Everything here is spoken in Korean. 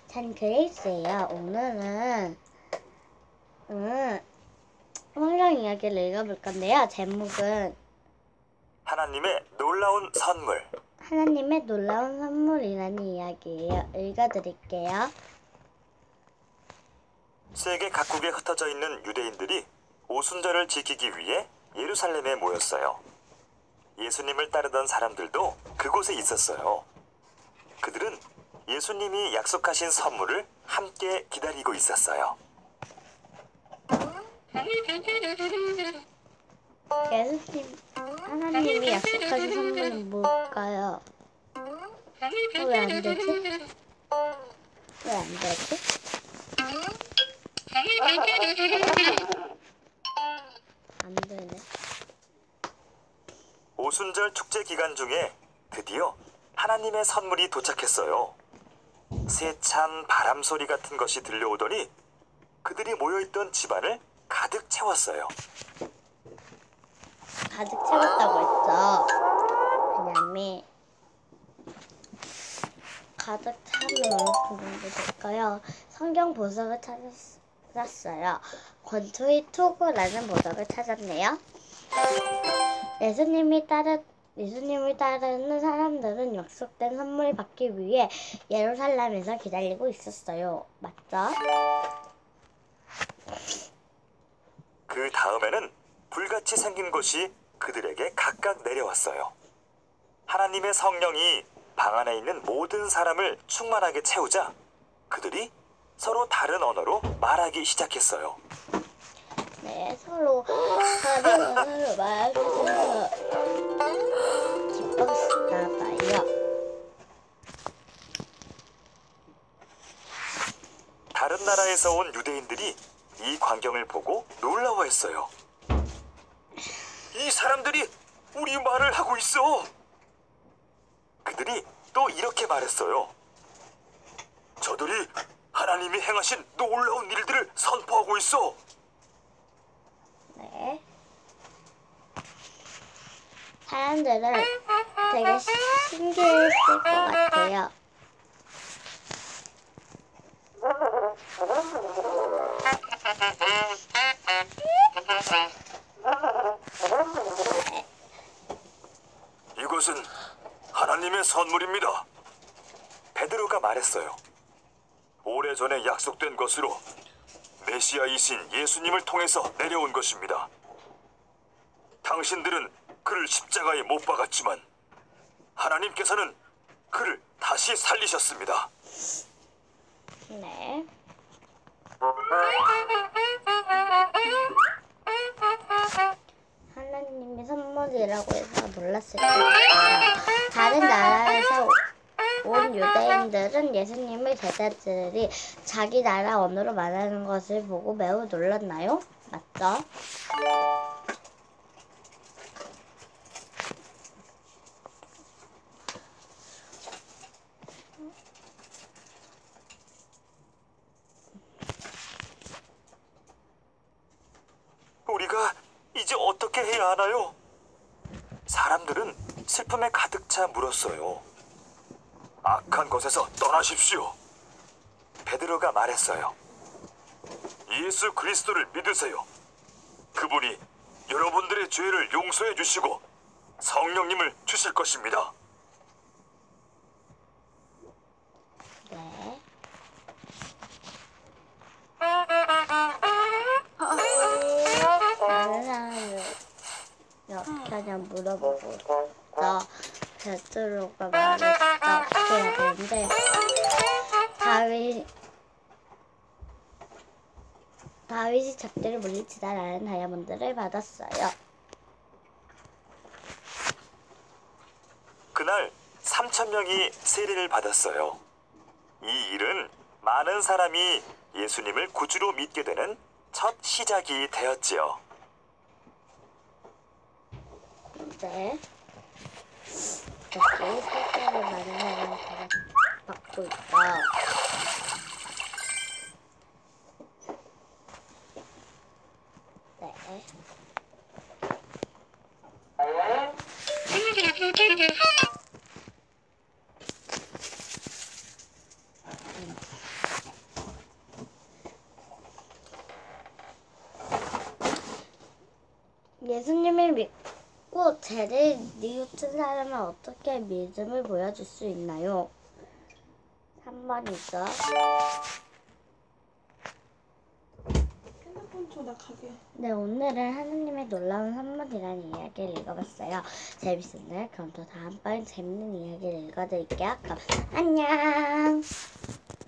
전 그레이스예요. 오늘은 성경 이야기를 읽어볼 건데요. 제목은 하나님의 놀라운 선물. 하나님의 놀라운 선물이라는 이야기예요. 읽어드릴게요. 세계 각국에 흩어져 있는 유대인들이 오순절을 지키기 위해 예루살렘에 모였어요. 예수님을 따르던 사람들도 그곳에 있었어요. 그들은 예수님이 약속하신 선물을 함께 기다리고 있었어요. 하나님이 약속하신 선물은 뭘까요? 왜 안 되지? 왜 안 되지? 안 되네. 오순절 축제 기간 중에 드디어 하나님의 선물이 도착했어요. 세찬 바람 소리 같은 것이 들려오더니 그들이 모여있던 집안을 가득 채웠어요. 가득 채웠다고 했죠. 하나님이 가득 차면 어느 정도 될까요? 성경 보석을 찾았어요. 권투의 투구라는 보석을 찾았네요. 예수님을 따르는 사람들은 약속된 선물을 받기 위해 예루살렘에서 기다리고 있었어요. 맞죠? 그 다음에는 불같이 생긴 것이 그들에게 각각 내려왔어요. 하나님의 성령이 방 안에 있는 모든 사람을 충만하게 채우자 그들이 서로 다른 언어로 말하기 시작했어요. 네, 서로 다른 언어로 말하면서 기뻤나 봐요. 다른 나라에서 온 유대인들이 이 광경을 보고 놀라워했어요. 이 사람들이 우리 말을 하고 있어. 그들이 또 이렇게 말했어요. 저들이 하나님이 행하신 놀라운 일들을 선포하고 있어. 네. 사람들은 되게 신기했을 것 같아요. 이것은 하나님의 선물입니다. 베드로가 말했어요. 오래전에 약속된 것으로 메시아이신 예수님을 통해서 내려온 것입니다. 당신들은 그를 십자가에 못 박았지만 하나님께서는 그를 다시 살리셨습니다. 네. 하나님의 선물이라고 해서 놀랐을 거예요. 다른 나라에서 온 유대인들은 예수님의 제자들이 자기 나라 언어로 말하는 것을 보고 매우 놀랐나요? 맞죠? 우리가 이제 어떻게 해야 하나요? 사람들은 슬픔에 가득 차 물었어요. 악한 것에서 떠나십시오. 베드로가 말했어요. 예수 그리스도를 믿으세요. 그분이 여러분들의 죄를 용서해 주시고 성령님을 주실 것입니다. 네. 다른 사람을 이렇게 그냥 물어보고 또 베드로가 말했어. 어떻게 해야 되는데 다윗이 적들을 물리치다라는 다이아몬드를 받았어요. 그날 3,000명이 세례를 받았어요. 이 일은 많은 사람이 예수님을 구주로 믿게 되는 첫 시작이 되었지요. 네. 다시 세례를 많은 사람이 받고 있다. 네. 예수님을 믿고 죄를 뉘우친 사람은 어떻게 믿음을 보여줄 수 있나요? 3번이죠. 핸드폰 줘, 나 가게. 네, 오늘은 하느님의 놀라운 선물이라는 이야기를 읽어봤어요. 재밌었나요? 그럼 또 다음번에 재밌는 이야기를 읽어드릴게요. 그럼 안녕!